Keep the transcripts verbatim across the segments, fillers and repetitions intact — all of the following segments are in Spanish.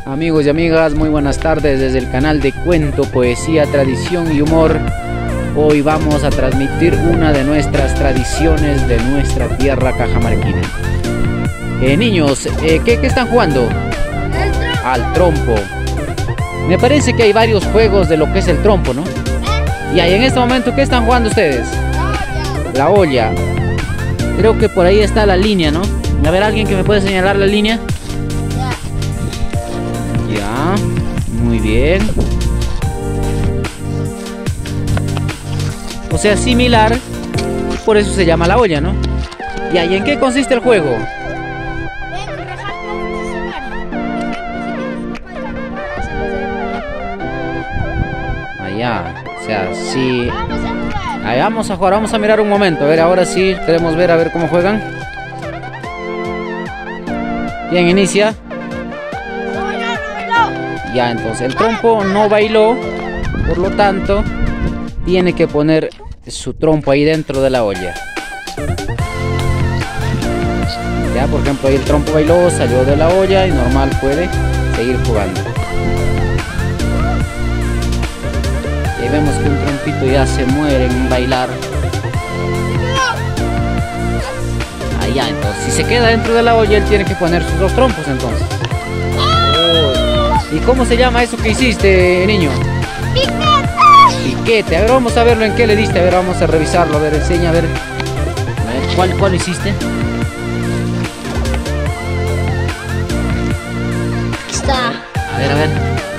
Amigos y amigas, muy buenas tardes desde el canal de Cuento, Poesía, Tradición y Humor. Hoy vamos a transmitir una de nuestras tradiciones de nuestra tierra cajamarquina. Eh, niños, eh, ¿qué, ¿qué están jugando? Al trompo. Me parece que hay varios juegos de lo que es el trompo, ¿no? Y ahí en este momento, ¿qué están jugando ustedes? La olla. Creo que por ahí está la línea, ¿no? A ver, ¿alguien que me puede señalar la línea? Ya, muy bien. O sea, similar, por eso se llama la olla, ¿no? ¿Y ahí en qué consiste el juego? Allá, o sea, sí. Ahí vamos a jugar, vamos a mirar un momento. A ver, ahora sí, queremos ver a ver cómo juegan. ¿Quién inicia? Ya, entonces el trompo no bailó, por lo tanto tiene que poner su trompo ahí dentro de la olla. Ya, por ejemplo, ahí el trompo bailó, salió de la olla y normal puede seguir jugando. Y ahí vemos que un trompito ya se muere en bailar. Allá, entonces si se queda dentro de la olla, él tiene que poner sus dos trompos entonces. ¿Y cómo se llama eso que hiciste, niño? Piquete. Piquete. A ver, vamos a verlo en qué le diste. A ver, vamos a revisarlo. A ver, enseña, a ver. A ver, ¿cuál, cuál hiciste? Está. A ver, a ver.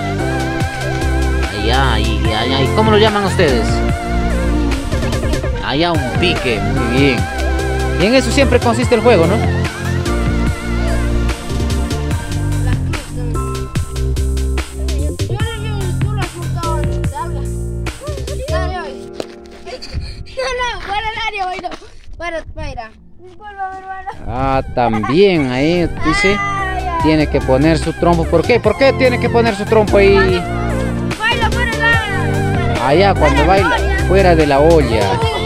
Allá, y allá. ¿Y cómo lo llaman ustedes? Allá, un pique. Muy bien. Y en eso siempre consiste el juego, ¿no? Ah, también ahí dice, tiene que poner su trompo. ¿Por qué? ¿Por qué tiene que poner su trompo ahí? Baila fuera de la... Allá, cuando baila fuera de la olla.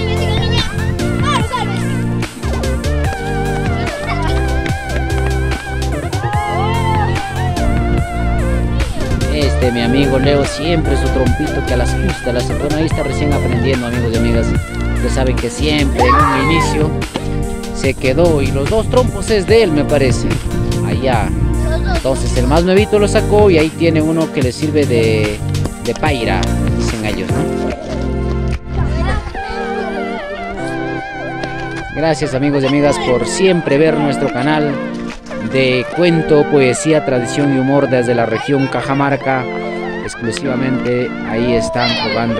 Este, mi amigo Leo, siempre su trompito que a las justas, las... bueno, ahí está recién aprendiendo, amigos y amigas. Ustedes saben que siempre en un inicio se quedó y los dos trompos es de él, me parece. Allá. Entonces el más nuevito lo sacó y ahí tiene uno que le sirve de, de paira, dicen ellos, ¿no? Gracias, amigos y amigas, por siempre ver nuestro canal de Cuento, Poesía, Tradición y Humor desde la región Cajamarca. Exclusivamente ahí están jugando.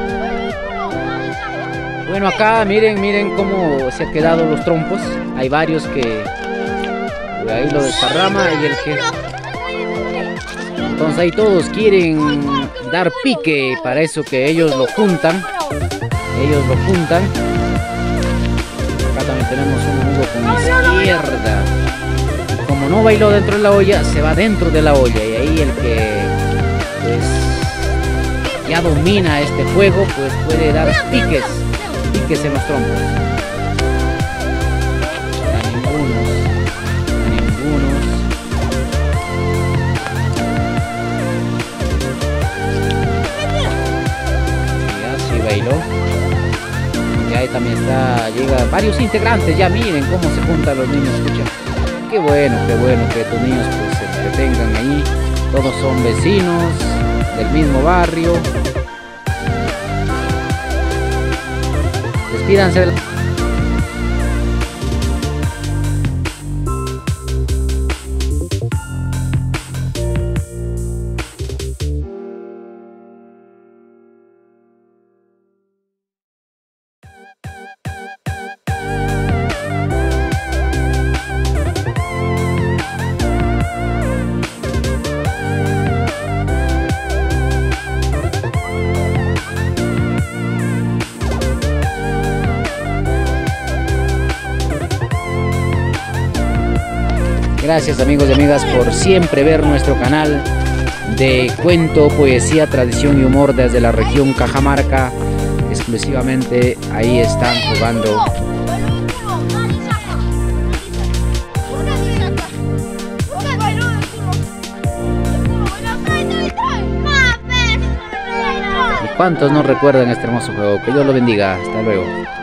Bueno, acá miren, miren cómo se han quedado los trompos. Hay varios que ahí lo desparrama y el que... Entonces ahí todos quieren dar pique, para eso que ellos lo juntan. Ellos lo juntan. Acá también tenemos un amigo con izquierda. Y como no bailó dentro de la olla, se va dentro de la olla. Y ahí el que pues ya domina este juego, pues puede dar piques. Piques en los trompos. A ningunos. A ningunos. Ya sí bailó. Y ahí también está. Llega varios integrantes. Ya miren cómo se juntan los niños. Escucha. Qué bueno, qué bueno que tus niños pues se entretengan ahí. Todos son vecinos del mismo barrio. Despídanse. Gracias, amigos y amigas, por siempre ver nuestro canal de Cuento, Poesía, Tradición y Humor desde la región Cajamarca. Exclusivamente ahí están jugando. ¿Cuántos no recuerdan este hermoso juego? Que Dios lo bendiga. Hasta luego.